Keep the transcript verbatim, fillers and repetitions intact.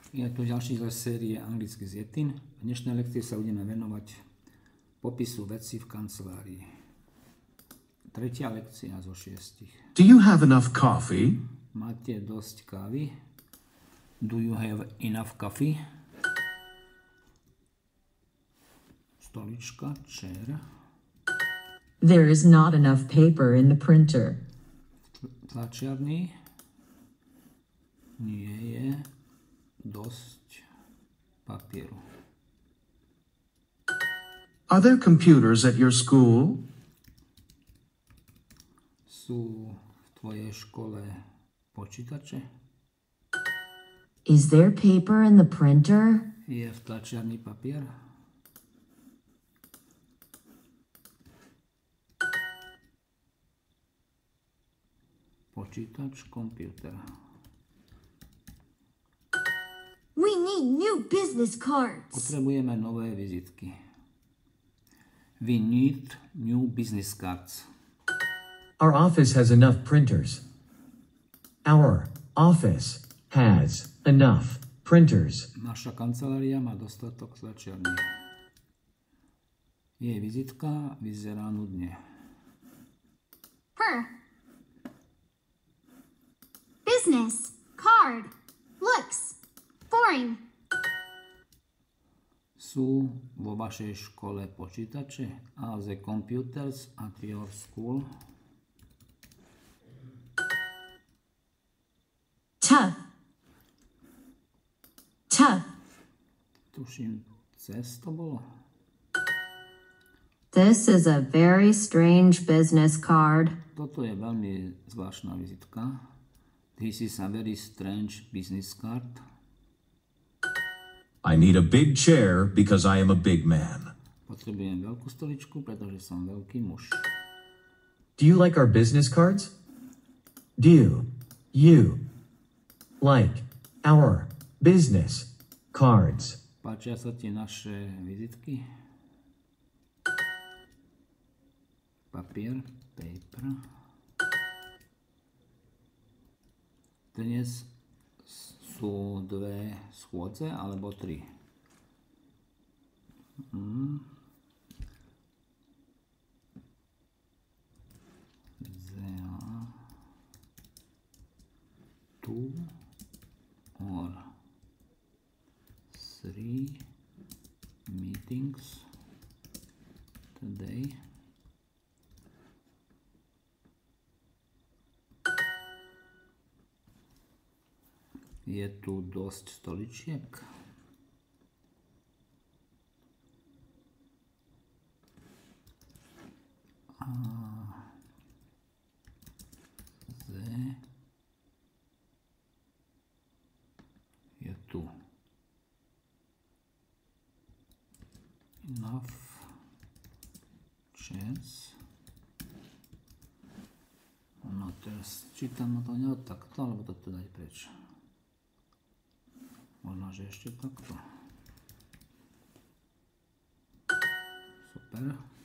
Je tu ďalší z série anglicky z Jetin. V dnešnej lekcii sa budeme venovať popisu vecí v kancelárii. Tretia lekcia zo šiestich. Do you have enough coffee? Máte dosť kávy? Do you have enough coffee? Stolička, chair. There is not enough paper in the printer. Tlačiarni. Nie je dosť papieru. Are there computers at your school? Sú v tvojej škole počítače? Is there paper in the printer? Je v tlačiarni papier? Počítač, computer. We need new business cards. Potrebujeme nové vizitky. We need new business cards. Our office has enough printers. Our office has enough printers. Naša kancelária má dostatok tlačiarní. Jej vizitka vyzerá nudne. Her. Business card looks boring. Sú vo vašej škole počítače? Are the computers at your school? Tough. Tough. Tuším, cez to bolo. This is a very strange business card. Toto je veľmi zvláštna vizitka. This is a very strange business card. I need a big chair because I am a big man. Potrebujem veľkú stoličku, pretože som veľký muž. Do you like our business cards? Do you like our business cards? Páčia sa ti naše vizitky? Papier, paper. Dnes sú dve schôdze alebo tri. Hmm. There are two or three meetings today. Je tu dosť stoličiek? A Z je tu enough chairs. No teraz čítam to nie takto, alebo toto dať preč. Možno, že ešte takto. Super.